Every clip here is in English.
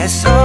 yes, oh.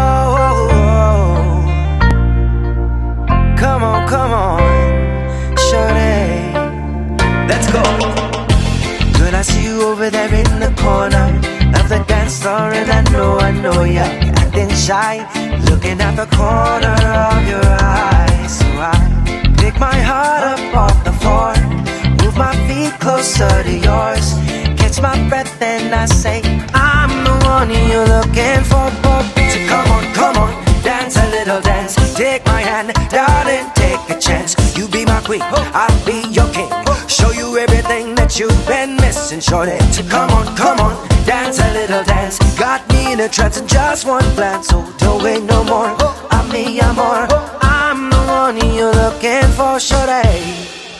Come on, shorty, let's go. Girl, I see you over there in the corner of the dance floor, and I know you're acting shy, looking at the corner of your eyes. So I pick my heart up off the floor, move my feet closer to yours, catch my breath and I say, I'm the one you're looking for. So come on, dance a little dance. Take my hand, darling, take a chance. You be my queen, I'll be your king. Show you everything that you've been missing, shorty. So come on, dance a little dance. Got me in a trance in just one glance. So don't wait no more, I'm me, I'm more. I'm the one you're looking for, shorty.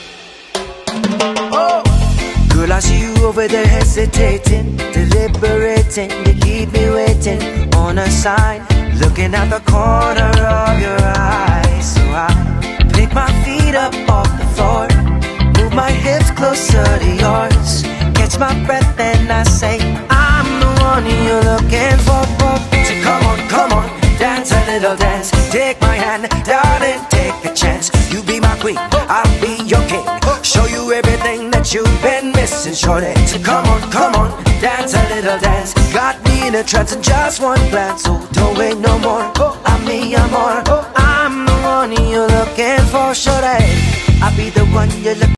Oh. Girl, I see you over there hesitating, deliberating. You keep me waiting on a sign, looking at the corner of your eyes. So I pick my feet up off the floor, move my hips closer to yours, catch my breath and I say, I'm the one you're looking for. So come on, dance a little dance. Take my hand, darling, take a chance. You be my queen, I'll be your king. Show you everything that you've been missing, shorty. So come on, dance a little dance. Got me in a trance in just one glance. So don't wait no more, I'm me, I'm more. I'm the one you're looking for, shorty. I'll be the one you're looking for.